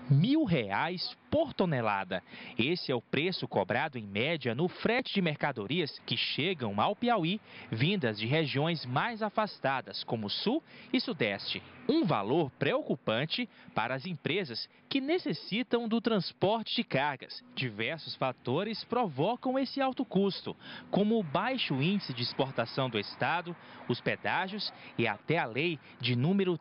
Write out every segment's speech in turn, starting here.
R$ 1.000 por tonelada. Esse é o preço cobrado em média no frete de mercadorias que chegam ao Piauí, vindas de regiões mais afastadas, como Sul e Sudeste. Um valor preocupante para as empresas que necessitam do transporte de cargas. Diversos fatores provocam esse alto custo, como o baixo índice de exportação do Estado, os pedágios e até a lei de número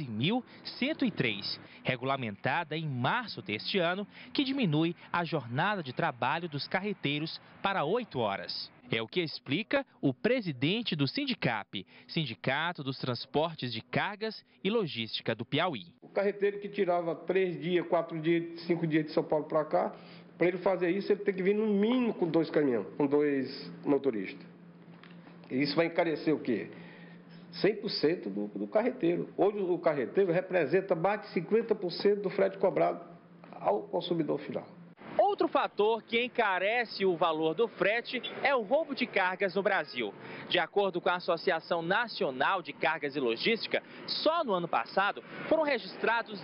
13.103, regulamentada em março deste ano, que diminui a jornada de trabalho dos carreteiros para 8 horas. É o que explica o presidente do Sindicap, Sindicato dos Transportes de Cargas e Logística do Piauí. O carreteiro que tirava 3 dias, 4 dias, 5 dias de São Paulo para cá, para ele fazer isso, ele tem que vir no mínimo com 2 caminhões, com 2 motoristas. E isso vai encarecer o quê? 100% do carreteiro. Hoje o carreteiro representa mais de 50% do frete cobrado ao consumidor final. Outro fator que encarece o valor do frete é o roubo de cargas no Brasil. De acordo com a Associação Nacional de Cargas e Logística, só no ano passado foram registrados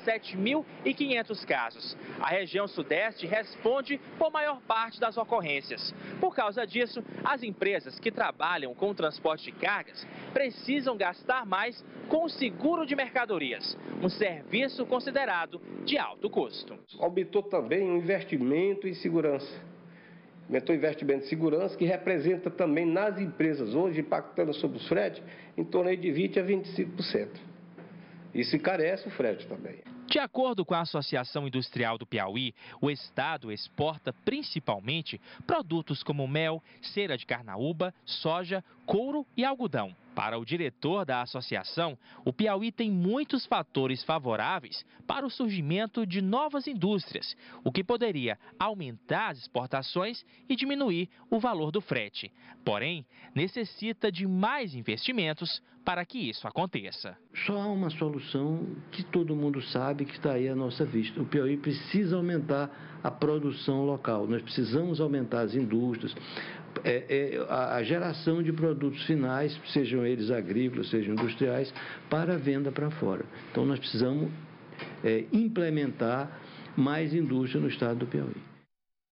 17.500 casos. A região Sudeste responde por maior parte das ocorrências. Por causa disso, as empresas que trabalham com o transporte de cargas precisam gastar mais com o seguro de mercadorias, um serviço considerado de alto custo. Aumentou também o investimento em segurança. Aumentou o investimento em segurança, que representa também nas empresas hoje, impactando sobre os fretes, em torno de 20% a 25%. Isso encarece o frete também. De acordo com a Associação Industrial do Piauí, o estado exporta principalmente produtos como mel, cera de carnaúba, soja, couro e algodão. Para o diretor da associação, o Piauí tem muitos fatores favoráveis para o surgimento de novas indústrias, o que poderia aumentar as exportações e diminuir o valor do frete. Porém, necessita de mais investimentos para que isso aconteça. Só há uma solução que todo mundo sabe que está aí à nossa vista. O Piauí precisa aumentar a produção local, nós precisamos aumentar as indústrias, a geração de produtos finais, sejam eles agrícolas, sejam industriais, para a venda para fora. Então nós precisamos implementar mais indústria no estado do Piauí.